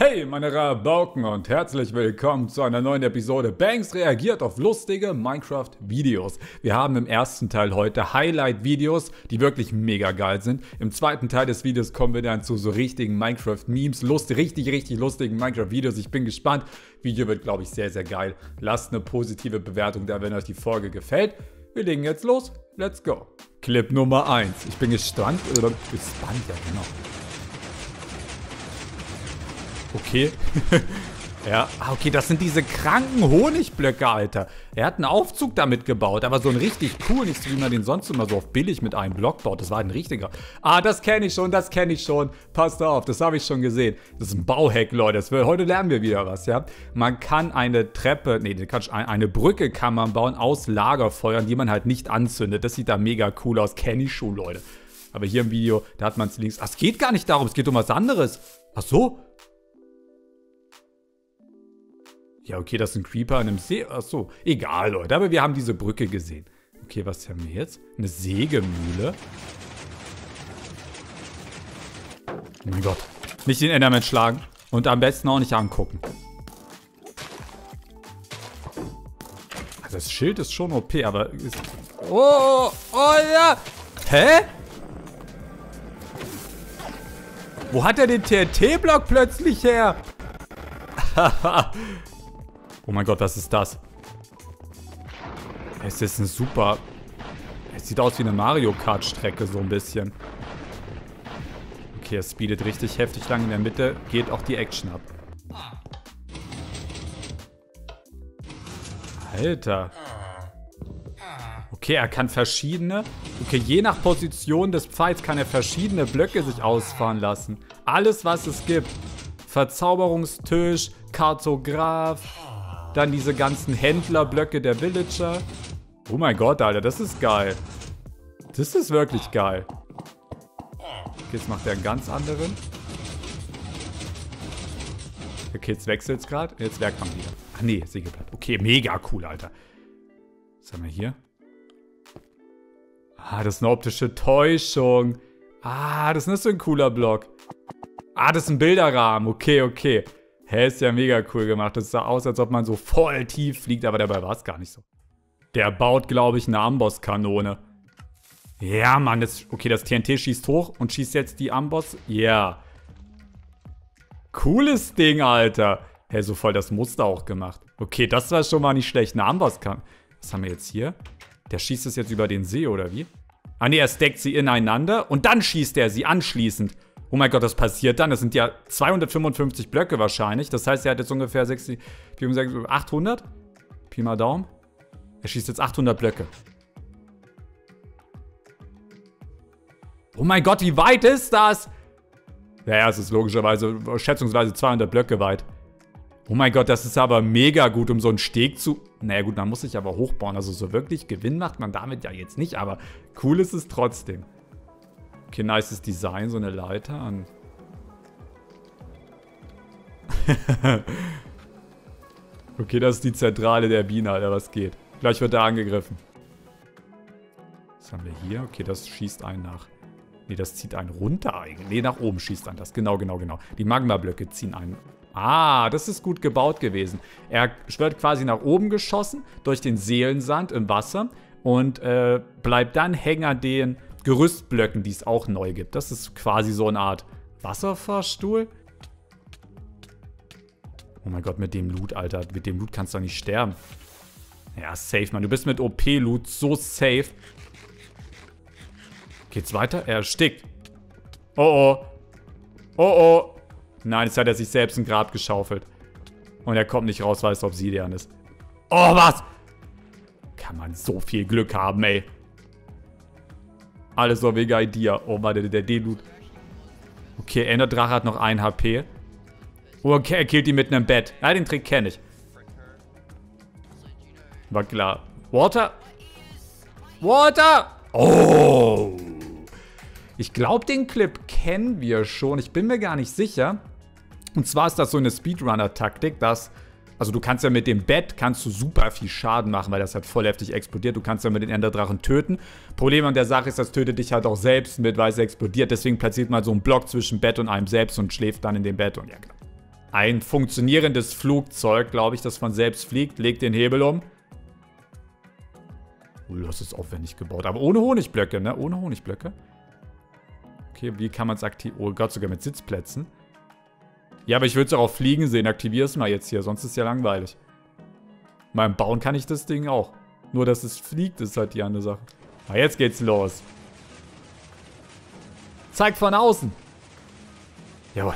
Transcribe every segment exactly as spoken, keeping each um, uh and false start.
Hey meine Rabauken und herzlich willkommen zu einer neuen Episode Banks reagiert auf lustige Minecraft-Videos. Wir haben im ersten Teil heute Highlight-Videos, die wirklich mega geil sind. Im zweiten Teil des Videos kommen wir dann zu so richtigen Minecraft-Memes, lustig, richtig, richtig lustigen Minecraft-Videos. Ich bin gespannt. Video wird, glaube ich, sehr, sehr geil. Lasst eine positive Bewertung da, wenn euch die Folge gefällt. Wir legen jetzt los. Let's go. Clip Nummer eins. Ich bin gespannt, oder gespannt, ja genau. Okay. Ja, okay, das sind diese kranken Honigblöcke, Alter. Er hat einen Aufzug damit gebaut, aber so ein richtig cool, nicht so wie man den sonst immer so auf billig mit einem Block baut. Das war ein richtiger. Ah, das kenne ich schon, das kenne ich schon. Passt auf, das habe ich schon gesehen. Das ist ein Bauhack, Leute. Das wird, heute lernen wir wieder was, ja. Man kann eine Treppe, nee, eine Brücke kann man bauen aus Lagerfeuern, die man halt nicht anzündet. Das sieht da mega cool aus. Kenne ich schon, Leute. Aber hier im Video, da hat man es links. Ach, es geht gar nicht darum, es geht um was anderes. Ach so. Ja, okay, das ist ein Creeper in einem See. Achso, egal, Leute. Aber wir haben diese Brücke gesehen. Okay, was haben wir jetzt? Eine Sägemühle. Oh mein Gott. Nicht den Enderman schlagen. Und am besten auch nicht angucken. Also das Schild ist schon O P, aber... Ist oh, oh ja. Hä? Wo hat er den T N T-Block plötzlich her? Haha. Oh mein Gott, was ist das? Es ist ein super... Es sieht aus wie eine Mario Kart Strecke, so ein bisschen. Okay, es speedet richtig heftig lang. In der Mitte geht auch die Action ab. Alter. Okay, er kann verschiedene... Okay, je nach Position des Pfeils kann er verschiedene Blöcke sich ausfahren lassen. Alles, was es gibt. Verzauberungstisch, Kartograf... Dann diese ganzen Händlerblöcke der Villager. Oh mein Gott, Alter, das ist geil. Das ist wirklich geil. Okay, jetzt macht er einen ganz anderen. Okay, jetzt wechselt es gerade. Jetzt Werkbank wieder. Ach nee, Sägeblatt. Okay, mega cool, Alter. Was haben wir hier? Ah, das ist eine optische Täuschung. Ah, das ist so ein cooler Block. Ah, das ist ein Bilderrahmen. Okay, okay. Hä, ist ja mega cool gemacht. Das sah aus, als ob man so voll tief fliegt, aber dabei war es gar nicht so. Der baut, glaube ich, eine Ambosskanone. Ja, Mann. Das, okay, das T N T schießt hoch und schießt jetzt die Amboss. Ja. Yeah. Cooles Ding, Alter. Hä, so voll das Muster auch gemacht. Okay, das war schon mal nicht schlecht. Eine Ambosskanone. Was haben wir jetzt hier? Der schießt es jetzt über den See, oder wie? Ah, nee, er stackt sie ineinander und dann schießt er sie anschließend. Oh mein Gott, was passiert dann? Das sind ja zweihundertfünfundfünfzig Blöcke wahrscheinlich. Das heißt, er hat jetzt ungefähr sechzig, achthundert. Pi mal Daumen. Er schießt jetzt achthundert Blöcke. Oh mein Gott, wie weit ist das? Ja, ja, es ist logischerweise, schätzungsweise zweihundert Blöcke weit. Oh mein Gott, das ist aber mega gut, um so einen Steg zu... Naja gut, man muss sich aber hochbauen. Also so wirklich Gewinn macht man damit ja jetzt nicht, aber cool ist es trotzdem. Okay, nices Design, so eine Leiter an. Okay, das ist die Zentrale der Biene, Alter, was geht? Gleich wird er angegriffen. Was haben wir hier? Okay, das schießt einen nach... Nee, das zieht einen runter eigentlich. Nee, nach oben schießt einen das. Genau, genau, genau. Die Magma-Blöcke ziehen einen... Ah, das ist gut gebaut gewesen. Er wird quasi nach oben geschossen, durch den Seelensand im Wasser und äh, bleibt dann hängen an den... Gerüstblöcken, die es auch neu gibt. Das ist quasi so eine Art Wasserfahrstuhl. Oh mein Gott, mit dem Loot, Alter. Mit dem Loot kannst du doch nicht sterben. Ja, safe, Mann. Du bist mit O P-Loot so safe. Geht's weiter? Er erstickt. Oh, oh. Oh, oh. Nein, jetzt hat er sich selbst ein Grab geschaufelt. Und er kommt nicht raus, weil es Obsidian ist. Oh, was? Kann man so viel Glück haben, ey. Alles so mega Idea. Oh Mann, der, der D-Loot. Okay, Enderdrache hat noch ein H P. Okay, er killt ihn mit einem Bett. Ja, den Trick kenne ich. War klar. Water. Water. Oh. Ich glaube, den Clip kennen wir schon. Ich bin mir gar nicht sicher. Und zwar ist das so eine Speedrunner-Taktik, dass... Also du kannst ja mit dem Bett kannst du super viel Schaden machen, weil das halt voll heftig explodiert. Du kannst ja mit den Enderdrachen töten. Problem an der Sache ist, das tötet dich halt auch selbst mit, weil es explodiert. Deswegen platziert man so einen Block zwischen Bett und einem selbst und schläft dann in dem Bett. Und ja, klar. Ein funktionierendes Flugzeug, glaube ich, das von selbst fliegt. Legt den Hebel um. Oh, das ist aufwendig gebaut. Aber ohne Honigblöcke, ne? Ohne Honigblöcke. Okay, wie kann man es aktivieren? Oh Gott, sogar mit Sitzplätzen. Ja, aber ich würde es auch auf Fliegen sehen. Aktivier es mal jetzt hier, sonst ist es ja langweilig. Beim Bauen kann ich das Ding auch. Nur, dass es fliegt, ist halt die andere Sache. Ah, jetzt geht's los. Zeig von außen. Jawohl.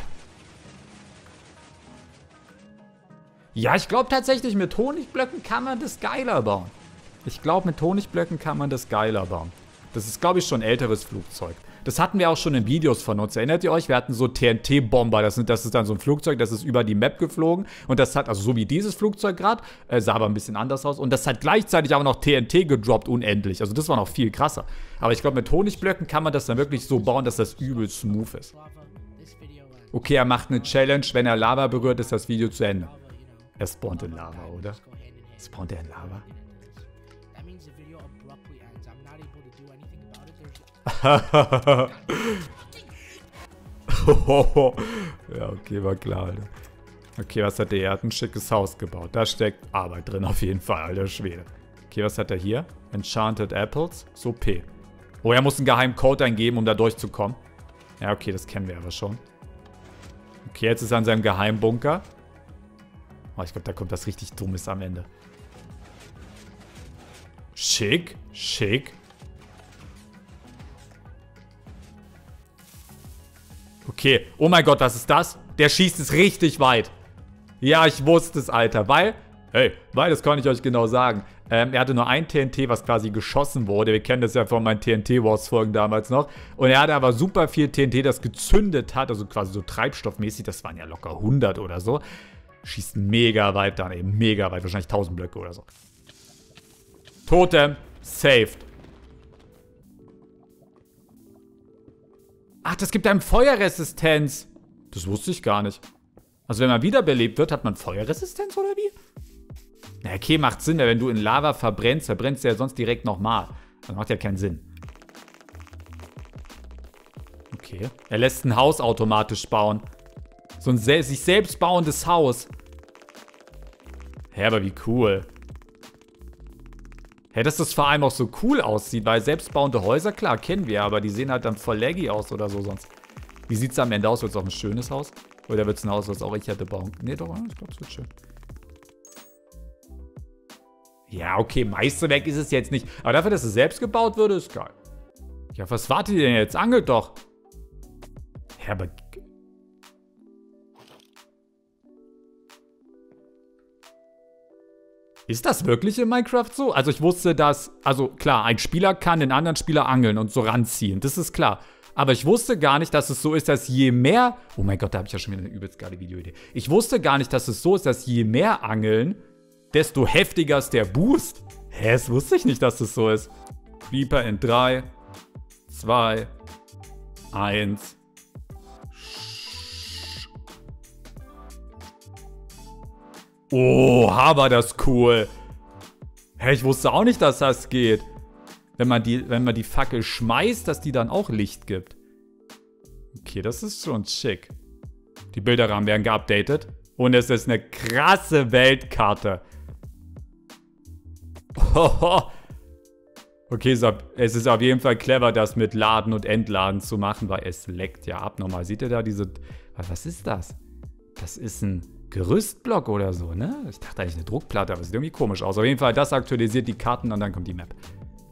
Ja, ich glaube tatsächlich, mit Honigblöcken kann man das geiler bauen. Ich glaube, mit Honigblöcken kann man das geiler bauen. Das ist, glaube ich, schon ein älteres Flugzeug. Das hatten wir auch schon in Videos von uns. Erinnert ihr euch? Wir hatten so T N T-Bomber. Das, das ist dann so ein Flugzeug, das ist über die Map geflogen. Und das hat, also so wie dieses Flugzeug gerade, äh, sah aber ein bisschen anders aus. Und das hat gleichzeitig aber noch T N T gedroppt, unendlich. Also das war noch viel krasser. Aber ich glaube, mit Honigblöcken kann man das dann wirklich so bauen, dass das übel smooth ist. Okay, er macht eine Challenge. Wenn er Lava berührt, ist das Video zu Ende. Er spawnt in Lava, oder? Spawnt er in Lava? Ja, okay, war klar, Alter. Okay, was hat der? Er hat ein schickes Haus gebaut. Da steckt Arbeit drin auf jeden Fall, alter Schwede. Okay, was hat er hier? Enchanted Apples. So P. Oh, er muss einen geheimen Code eingeben, um da durchzukommen. Ja, okay, das kennen wir aber schon. Okay, jetzt ist er an seinem Geheimbunker. Oh, ich glaube, da kommt das richtig Dummes am Ende. Schick, schick. Okay, oh mein Gott, was ist das? Der schießt es richtig weit. Ja, ich wusste es, Alter, weil, hey, weil, das kann ich euch genau sagen. Ähm, er hatte nur ein T N T, was quasi geschossen wurde. Wir kennen das ja von meinen T N T-Wars-Folgen damals noch. Und er hatte aber super viel T N T, das gezündet hat, also quasi so treibstoffmäßig. Das waren ja locker hundert oder so. Schießt mega weit dann eben, mega weit, wahrscheinlich tausend Blöcke oder so. Totem, saved. Ach, das gibt einem Feuerresistenz. Das wusste ich gar nicht. Also wenn man wiederbelebt wird, hat man Feuerresistenz oder wie? Na okay, macht Sinn, weil wenn du in Lava verbrennst, verbrennst du ja sonst direkt nochmal. Das macht ja keinen Sinn. Okay. Er lässt ein Haus automatisch bauen. So ein se sich selbst bauendes Haus. Hä, aber wie cool. Hä, dass das vor allem auch so cool aussieht, weil selbstbauende Häuser, klar, kennen wir, aber die sehen halt dann voll laggy aus oder so sonst. Wie sieht es am Ende aus? Wird es auch ein schönes Haus? Oder wird es ein Haus, was auch ich hätte bauen? Nee, doch, ich glaube, es wird schön. Ja, okay, Meisterwerk ist es jetzt nicht. Aber dafür, dass es selbst gebaut würde, ist geil. Ja, was wartet ihr denn jetzt? Angelt doch. Ja, aber... Ist das wirklich in Minecraft so? Also ich wusste, dass, also klar, ein Spieler kann den anderen Spieler angeln und so ranziehen. Das ist klar. Aber ich wusste gar nicht, dass es so ist, dass je mehr... Oh mein Gott, da habe ich ja schon wieder eine übelst geile Videoidee. Ich wusste gar nicht, dass es so ist, dass je mehr angeln, desto heftiger ist der Boost. Hä, das wusste ich nicht, dass es so ist. Creeper in drei, zwei, eins... Oh, aber das ist cool. Hä, ich wusste auch nicht, dass das geht. Wenn man, die, wenn man die Fackel schmeißt, dass die dann auch Licht gibt. Okay, das ist schon schick. Die Bilderrahmen werden geupdatet. Und es ist eine krasse Weltkarte. Okay, es ist auf jeden Fall clever, das mit Laden und Entladen zu machen, weil es leckt ja abnormal. Seht ihr da diese... Was ist das? Das ist ein... Gerüstblock oder so, ne? Ich dachte eigentlich eine Druckplatte, aber es sieht irgendwie komisch aus. Auf jeden Fall, das aktualisiert die Karten und dann kommt die Map.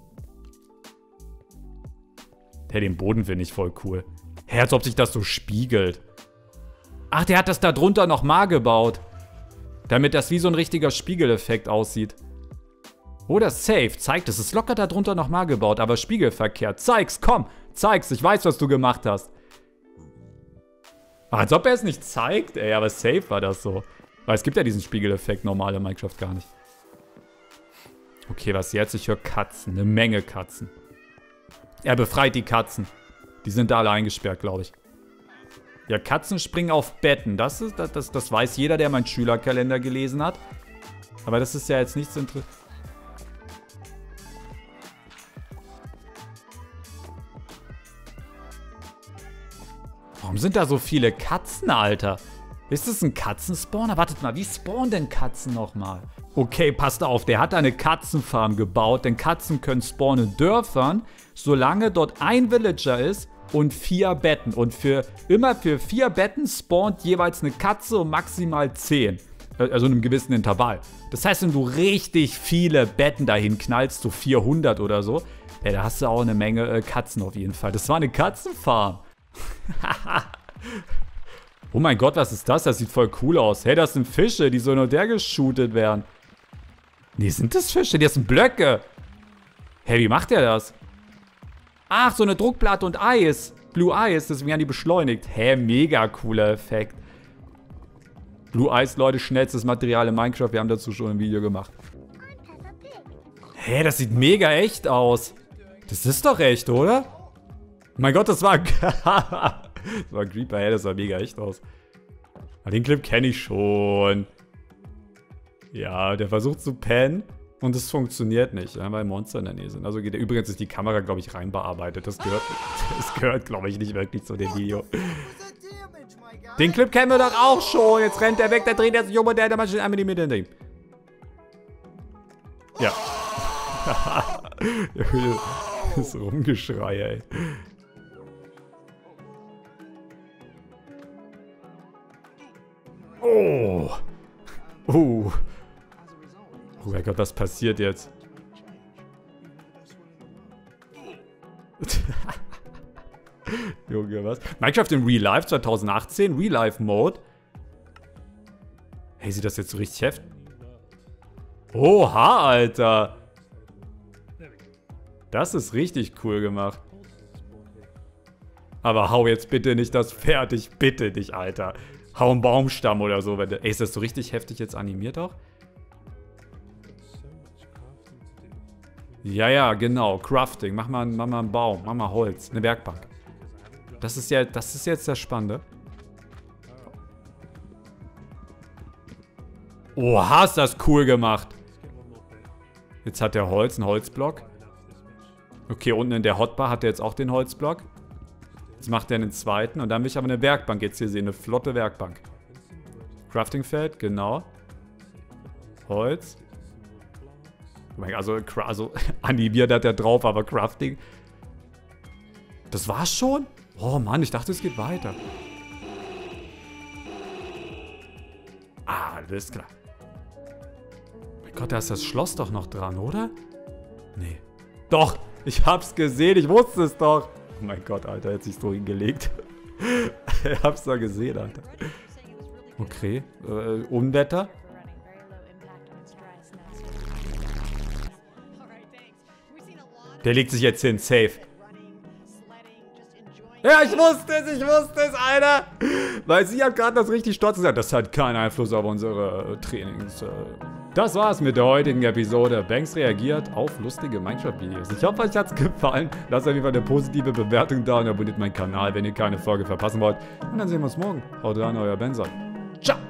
Hey, den Boden finde ich voll cool. Hä, als ob sich das so spiegelt. Ach, der hat das da drunter nochmal gebaut. Damit das wie so ein richtiger Spiegeleffekt aussieht. Oder safe. Zeigt, es ist locker da drunter nochmal gebaut, aber spiegelverkehrt. Zeig's, komm. Zeig's, ich weiß, was du gemacht hast. Ach, als ob er es nicht zeigt, ey, aber safe war das so. Weil es gibt ja diesen Spiegeleffekt normal in Minecraft gar nicht. Okay, was jetzt? Ich höre Katzen, eine Menge Katzen. Er befreit die Katzen. Die sind da alle eingesperrt, glaube ich. Ja, Katzen springen auf Betten. Das, ist, das, das, das weiß jeder, der meinen Schülerkalender gelesen hat. Aber das ist ja jetzt nichts interessantes. Warum sind da so viele Katzen, Alter? Ist das ein Katzenspawner? Wartet mal, wie spawnen denn Katzen nochmal? Okay, passt auf, der hat eine Katzenfarm gebaut, denn Katzen können spawnen in Dörfern, solange dort ein Villager ist und vier Betten. Und für immer für vier Betten spawnt jeweils eine Katze und maximal zehn. Also in einem gewissen Intervall. Das heißt, wenn du richtig viele Betten dahin knallst, so vierhundert oder so, ja, da hast du auch eine Menge äh, Katzen auf jeden Fall. Das war eine Katzenfarm. Oh mein Gott, was ist das? Das sieht voll cool aus. Hey, das sind Fische, die so nur der geshootet werden. Nee, sind das Fische? Das sind Blöcke. Hey, wie macht der das? Ach, so eine Druckplatte und Eis. Blue Eyes, deswegen werden die beschleunigt. Hä, mega cooler Effekt. Blue Eyes, Leute, schnellstes Material in Minecraft. Wir haben dazu schon ein Video gemacht. Hä, das sieht mega echt aus. Das ist doch echt, oder? Mein Gott, das war... das war ein Creeper, hey, das sah mega echt aus. Aber den Clip kenne ich schon. Ja, der versucht zu pennen und es funktioniert nicht, weil Monster in der Nähe sind. Also geht der, übrigens ist die Kamera, glaube ich, rein bearbeitet. Das gehört, das gehört, glaube ich, nicht wirklich zu dem Video. Den Clip kennen wir doch auch schon. Jetzt rennt der weg, der dreht jetzt sich um und der hat mal schnell einmal die Mitte in dem. Ja. Das Rumgeschrei, ey. Oh. Oh. Oh mein Gott, was passiert jetzt? Junge, was? Minecraft in Real Life zwanzig achtzehn? Real Life Mode? Hey, sieht das jetzt so richtig heftig? Oha, Alter. Das ist richtig cool gemacht. Aber hau jetzt bitte nicht das Pferd. Ich bitte dich, Alter. Hau einen Baumstamm oder so. Wenn du, ey, ist das so richtig heftig jetzt animiert auch? Ja, ja, genau. Crafting. Mach mal, mach mal einen Baum. Mach mal Holz. Eine Werkbank. Das ist ja, das ist jetzt das Spannende. Oha, ist das cool gemacht. Jetzt hat der Holz, einen Holzblock. Okay, unten in der Hotbar hat er jetzt auch den Holzblock. Jetzt macht er einen zweiten und dann will ich aber eine Werkbank jetzt hier sehen. Eine flotte Werkbank. Craftingfeld, genau. Holz. Also, also animiert hat er drauf, aber Crafting. Das war's schon? Oh Mann, ich dachte, es geht weiter. Ah, alles klar. Mein Gott, da ist das Schloss doch noch dran, oder? Nee. Doch, ich hab's gesehen, ich wusste es doch. Oh mein Gott, Alter, er hat sich so hingelegt. Ich hab's doch gesehen, Alter. Okay, äh, Unwetter. Der legt sich jetzt hin, safe. Ja, ich wusste es, ich wusste es, Alter. Weil sie hat gerade das richtig stolz gesagt. Das hat keinen Einfluss auf unsere äh, Trainings. Äh. Das war's mit der heutigen Episode. Banks reagiert auf lustige Minecraft-Videos. Ich hoffe, euch hat's gefallen. Lasst auf jeden Fall eine positive Bewertung da und abonniert meinen Kanal, wenn ihr keine Folge verpassen wollt. Und dann sehen wir uns morgen. Haut rein, euer Benson. Ciao.